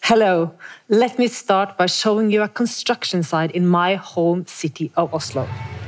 Hello, let me start by showing you a construction site in my home city of Oslo.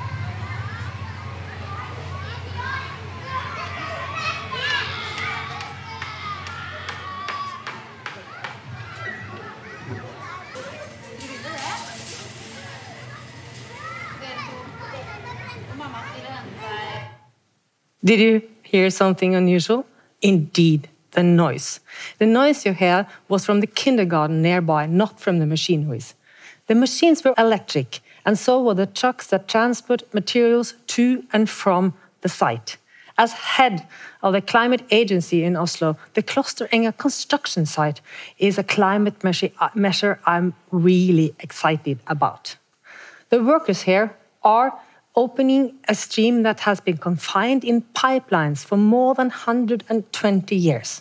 Did you hear something unusual? Indeed, the noise. The noise you heard was from the kindergarten nearby, not from the machineries. The machines were electric, and so were the trucks that transport materials to and from the site. As head of the climate agency in Oslo, the Klosterenga construction site is a climate measure I'm really excited about. The workers here are opening a stream that has been confined in pipelines for more than 120 years.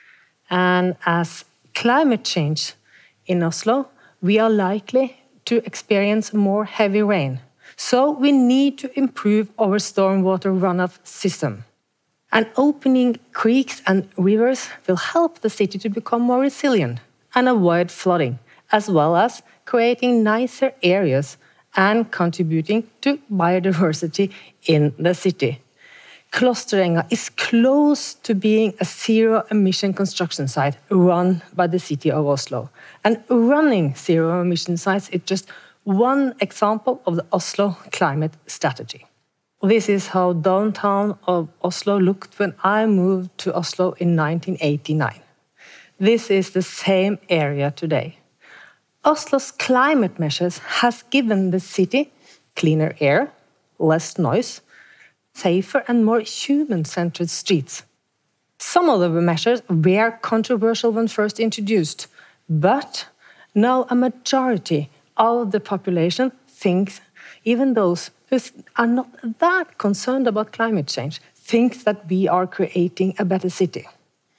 And as climate change in Oslo, we are likely to experience more heavy rain. So we need to improve our stormwater runoff system. And opening creeks and rivers will help the city to become more resilient and avoid flooding, as well as creating nicer areas and contributing to biodiversity in the city. Klosterenga is close to being a zero-emission construction site run by the city of Oslo. And running zero-emission sites is just one example of the Oslo climate strategy. This is how downtown of Oslo looked when I moved to Oslo in 1989. This is the same area today. Oslo's climate measures has given the city cleaner air, less noise, safer and more human-centered streets. Some of the measures were controversial when first introduced, but now a majority of the population thinks, even those who are not that concerned about climate change, thinks that we are creating a better city.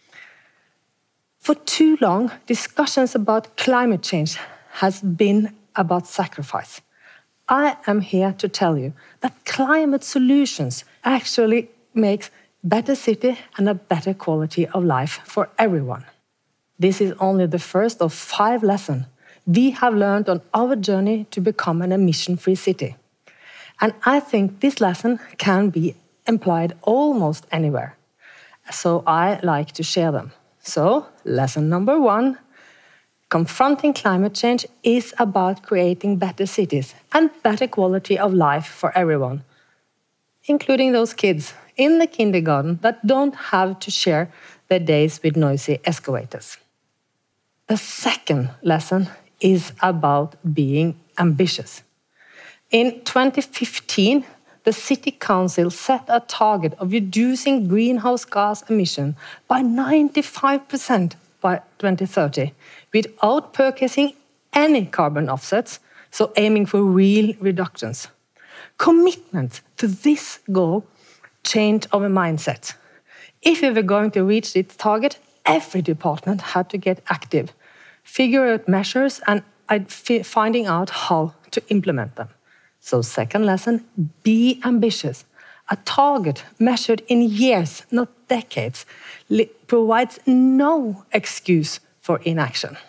For too long, discussions about climate change has been about sacrifice. I am here to tell you that climate solutions actually makes better city and a better quality of life for everyone. This is only the first of 5 lessons we have learned on our journey to become an emission-free city. And I think this lesson can be applied almost anywhere. So I like to share them. So, lesson number 1. Confronting climate change is about creating better cities and better quality of life for everyone, including those kids in the kindergarten that don't have to share their days with noisy excavators. The second lesson is about being ambitious. In 2015, the City Council set a target of reducing greenhouse gas emissions by 95% by 2030, without purchasing any carbon offsets, so aiming for real reductions. Commitment to this goal changed our mindset. If we were going to reach this target, every department had to get active, figure out measures and finding out how to implement them. So second lesson, be ambitious. A target measured in years, not decades, provides no excuse for inaction.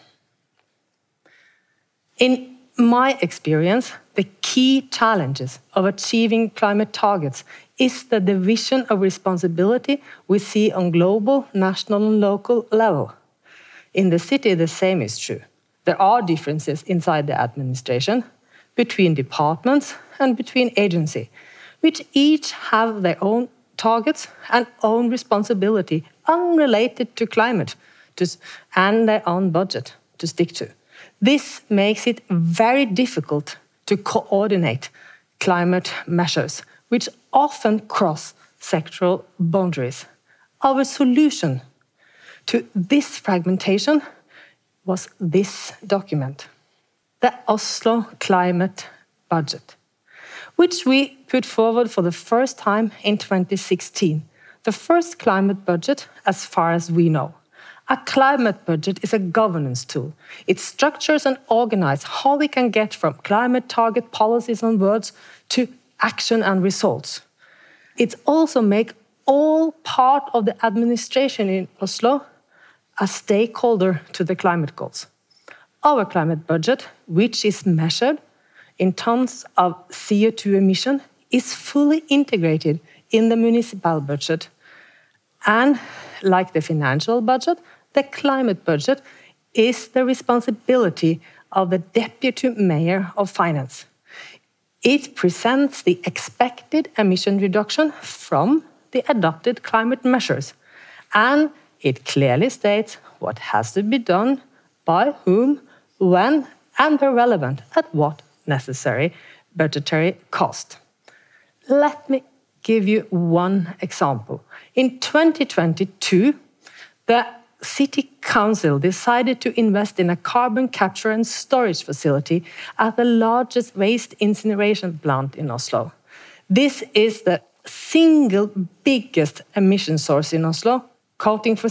In my experience, the key challenges of achieving climate targets is the division of responsibility we see on global, national and local level. In the city, the same is true. There are differences inside the administration, between departments and between agencies, which each have their own targets and own responsibility unrelated to climate and their own budget to stick to. This makes it very difficult to coordinate climate measures, which often cross sectoral boundaries. Our solution to this fragmentation was this document, the Oslo Climate Budget, which we put forward for the first time in 2016, the first climate budget as far as we know. A climate budget is a governance tool. It structures and organizes how we can get from climate target policies and words to action and results. It also makes all part of the administration in Oslo a stakeholder to the climate goals. Our climate budget, which is measured in tons of CO2 emission, is fully integrated in the municipal budget. And like the financial budget, the climate budget is the responsibility of the Deputy Mayor of Finance. It presents the expected emission reduction from the adopted climate measures, and it clearly states what has to be done, by whom, when, and where relevant, at what necessary budgetary cost. Let me give you one example. In 2022, the City Council decided to invest in a carbon capture and storage facility at the largest waste incineration plant in Oslo. This is the single biggest emission source in Oslo, accounting for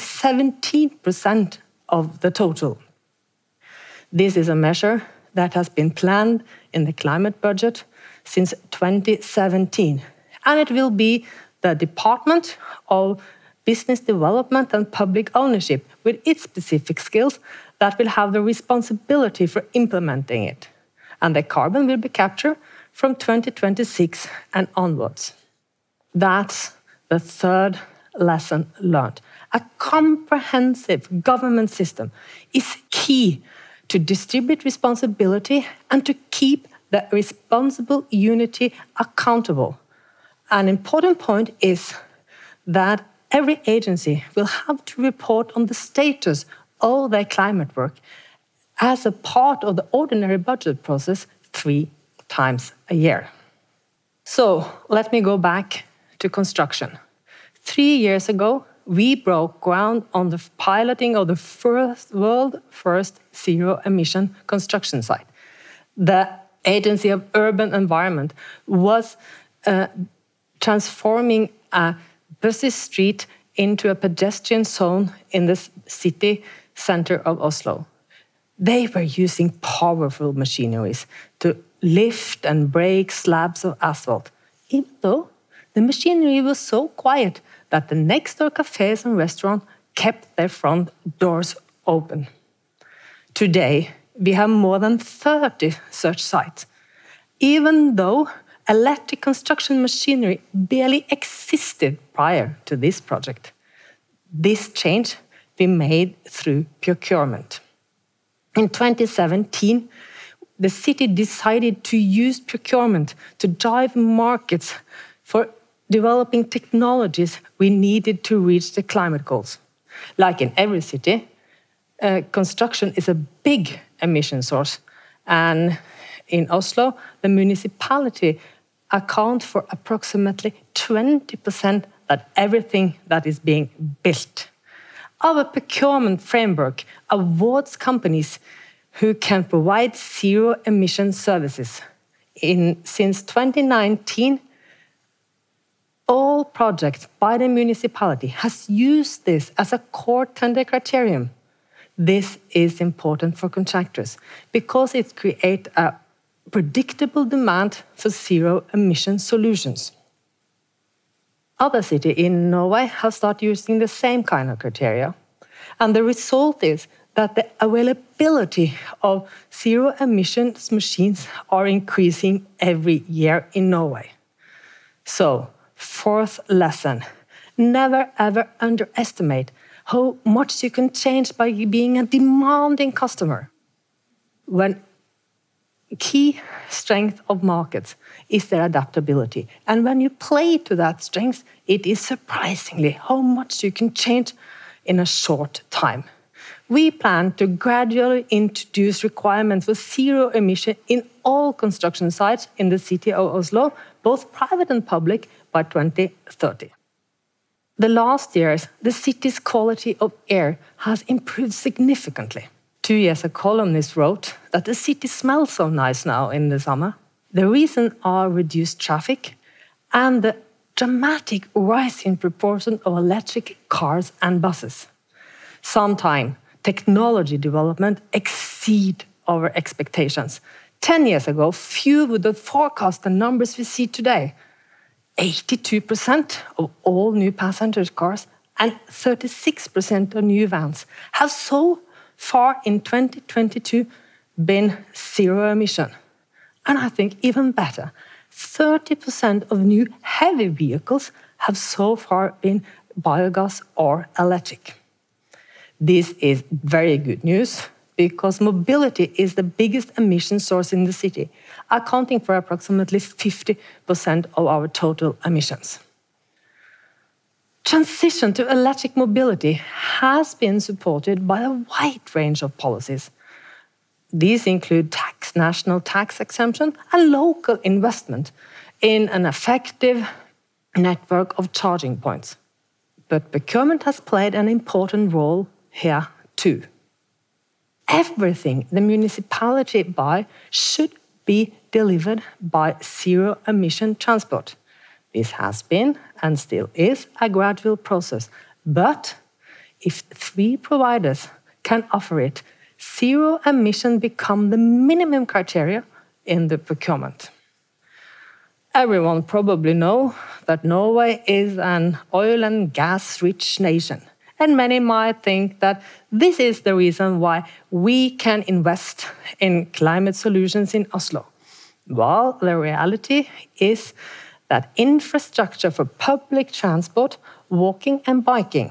17% of the total. This is a measure that has been planned in the climate budget since 2017, and it will be the Department of Business Development and Public Ownership, with its specific skills, that will have the responsibility for implementing it. And the carbon will be captured from 2026 and onwards. That's the third lesson learned. A comprehensive government system is key to distribute responsibility and to keep the responsible unity accountable. An important point is that every agency will have to report on the status of their climate work as a part of the ordinary budget process 3 times a year. So let me go back to construction. 3 years ago, we broke ground on the piloting of the world's first zero-emission construction site. The Agency of Urban Environment was transforming a busy street into a pedestrian zone in the city center of Oslo. They were using powerful machineries to lift and break slabs of asphalt, even though the machinery was so quiet that the next-door cafes and restaurants kept their front doors open. Today, we have more than 30 such sites, even though electric construction machinery barely existed prior to this project. This change we made through procurement. In 2017, the city decided to use procurement to drive markets for developing technologies we needed to reach the climate goals. Like in every city, construction is a big emission source, and in Oslo, the municipality account for approximately 20% of everything that is being built. Our procurement framework awards companies who can provide zero-emission services. Since 2019, all projects by the municipality has used this as a core tender criterion. This is important for contractors because it creates a predictable demand for zero-emission solutions. Other cities in Norway have started using the same kind of criteria, and the result is that the availability of zero-emission machines are increasing every year in Norway. So, fourth lesson, never ever underestimate how much you can change by being a demanding customer. When key strength of markets is their adaptability. And when you play to that strength, it is surprisingly how much you can change in a short time. We plan to gradually introduce requirements for zero emission in all construction sites in the city of Oslo, both private and public, by 2030. The last years, the city's quality of air has improved significantly. 2 years, a columnist wrote that the city smells so nice now in the summer. The reason are reduced traffic and the dramatic rise in proportion of electric cars and buses. Sometimes technology development exceeds our expectations. 10 years ago, few would have forecast the numbers we see today. 82% of all new passenger cars and 36% of new vans have so far in 2022 been zero emission. And I think even better, 30% of new heavy vehicles have so far been biogas or electric. This is very good news because mobility is the biggest emission source in the city, accounting for approximately 50% of our total emissions. Transition to electric mobility has been supported by a wide range of policies. These include national tax exemption and local investment in an effective network of charging points. But procurement has played an important role here too. Everything the municipality buys should be delivered by zero-emission transport. This has been and still is a gradual process, but if 3 providers can offer it, zero emission become the minimum criteria in the procurement. Everyone probably knows that Norway is an oil and gas-rich nation, and many might think that this is the reason why we can invest in climate solutions in Oslo. Well, the reality is that infrastructure for public transport, walking and biking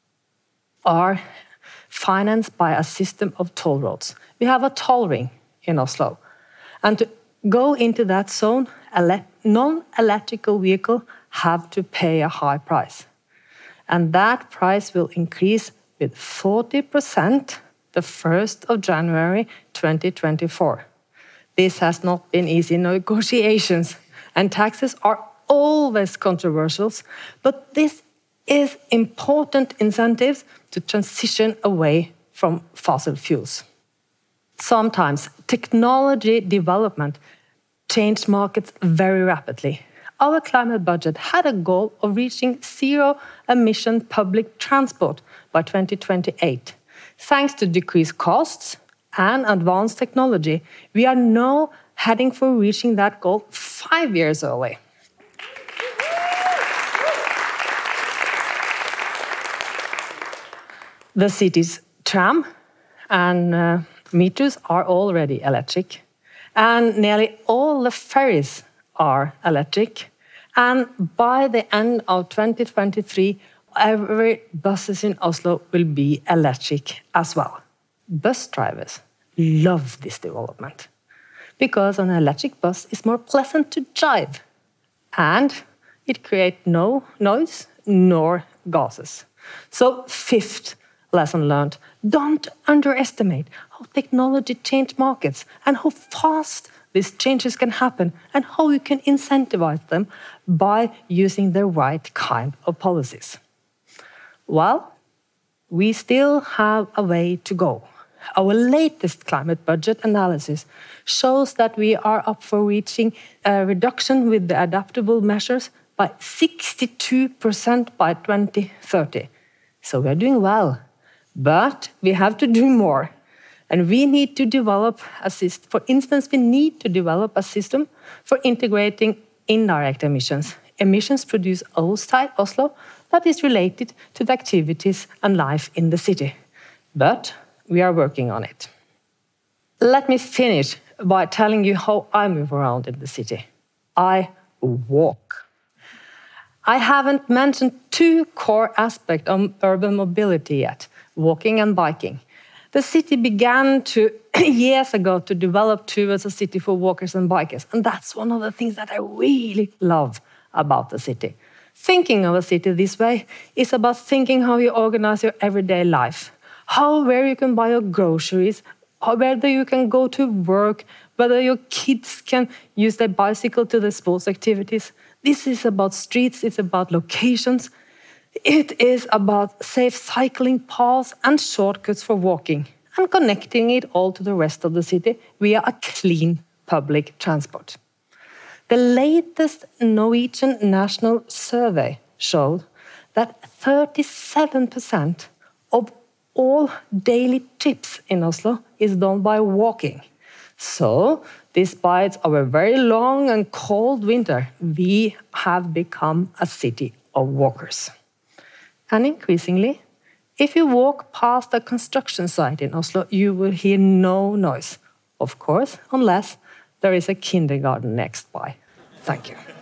are financed by a system of toll roads. We have a toll ring in Oslo, and to go into that zone, non-electrical vehicles have to pay a high price. And that price will increase with 40% the 1st of January 2024. This has not been easy negotiations, and taxes are always controversial, but this is important incentives to transition away from fossil fuels. Sometimes technology development changed markets very rapidly. Our climate budget had a goal of reaching zero-emission public transport by 2028. Thanks to decreased costs and advanced technology, we are now heading for reaching that goal 5 years early. The city's tram and metros are already electric, and nearly all the ferries are electric. And by the end of 2023, every buses in Oslo will be electric as well. Bus drivers love this development because an electric bus is more pleasant to drive, and it creates no noise nor gases. So, 5th lesson learned: don't underestimate how technology changes markets and how fast these changes can happen and how you can incentivize them by using the right kind of policies. Well, we still have a way to go. Our latest climate budget analysis shows that we are up for reaching a reduction with the adaptable measures by 62% by 2030. So we're doing well, but we have to do more. And we need to develop a system. For instance, we need to develop a system for integrating indirect emissions, emissions produced outside Oslo that is related to the activities and life in the city. But we are working on it. Let me finish by telling you how I move around in the city. I walk. I haven't mentioned 2 core aspects of urban mobility yet: walking and biking. The city began years ago to develop towards a city for walkers and bikers, and that's one of the things that I really love about the city. Thinking of a city this way is about thinking how you organize your everyday life, where you can buy your groceries, whether you can go to work, whether your kids can use their bicycle to their sports activities. This is about streets, it's about locations. It is about safe cycling paths and shortcuts for walking, and connecting it all to the rest of the city via a clean public transport. The latest Norwegian national survey showed that 37% of all daily trips in Oslo is done by walking. So, despite our very long and cold winter, we have become a city of walkers. And increasingly, If you walk past a construction site in Oslo, you will hear no noise. Of course, unless there is a kindergarten next by. Thank you.